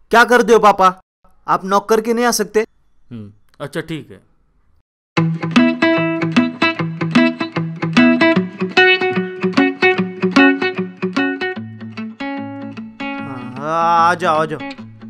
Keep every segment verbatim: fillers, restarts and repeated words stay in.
क्या कर दो पापा, आप नॉक करके नहीं आ सकते? हम्म अच्छा ठीक है। हाँ, आ जाओ आ जाओ।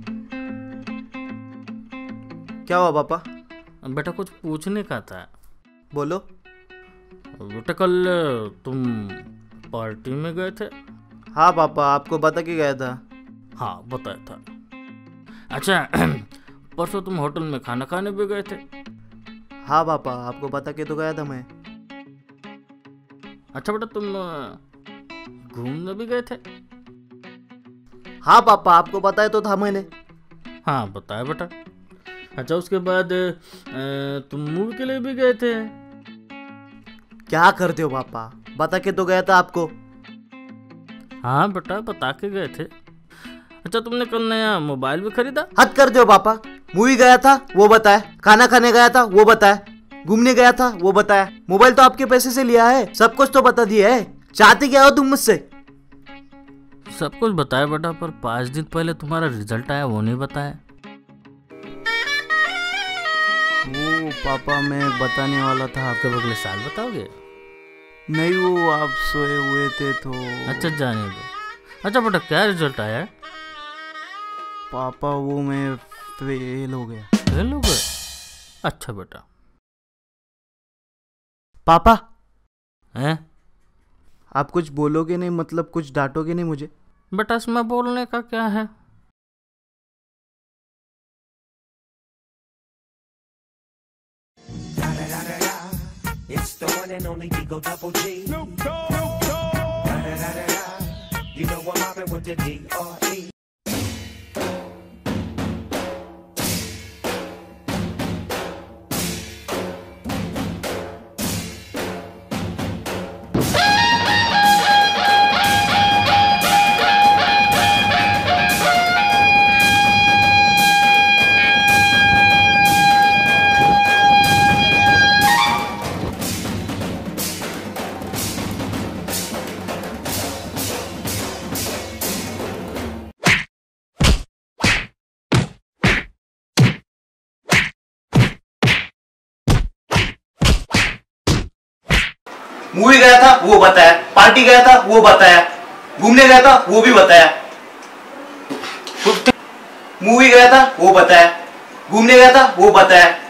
क्या हुआ पापा? बेटा कुछ पूछने का था। बोलो। बेटा कल तुम पार्टी में गए थे? हाँ पापा, आपको बता के गया था। हाँ बताया था। अच्छा परसों तुम होटल में खाना खाने भी गए थे? हाँ पापा, आपको बता के तो गया था मैं। अच्छा बेटा तुम घूमने भी गए थे? हाँ पापा, आपको बताया तो था मैंने। हाँ बताया बेटा। अच्छा उसके बाद तुम मूवी के लिए भी गए थे? क्या करते हो पापा, बता के तो गया था आपको। हाँ बेटा बता के गए थे। अच्छा तुमने कल नया मोबाइल भी खरीदा? हद कर दो पापा, मूवी गया था वो बताया, खाना खाने गया था वो बताया, घूमने गया था वो बताया, मोबाइल तो आपके पैसे से लिया है, सब कुछ तो बता दिया है। चाहते क्या हो तुम मुझसे? सब कुछ बताया बेटा, पर पाँच दिन पहले तुम्हारा रिजल्ट आया वो नहीं बताया। वो पापा मैं बताने वाला था आपके अगले साल बताओगे? नहीं, वो आप सोए हुए थे तो। अच्छा जाने दो। अच्छा बेटा क्या रिजल्ट आया? पापा वो मैं फेल हो गया। फेल हो गए? अच्छा बेटा। पापा हैं? आप कुछ बोलोगे नहीं, मतलब कुछ डांटोगे नहीं मुझे? बेटा इसमें बोलने का क्या है? It's the one and only Digo Double G. Snoop Dogg. Snoop Dogg. Da da da da da. You know I'm mobbing with the D R E. Movie गया था वो बताया, पार्टी गया था वो बताया, घूमने गया था वो भी बताया। मूवी गया था वो बताया, घूमने गया था वो बताया,